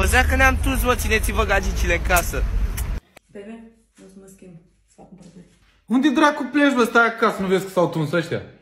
Păzea că ne-am tuns, mă, țineți-vă gagicile în casă. Bebe, o să mă schimb. Să fac un părături. Unde dracu pleci, bă? Stai acasă, nu vezi că s-au tuns ăștia?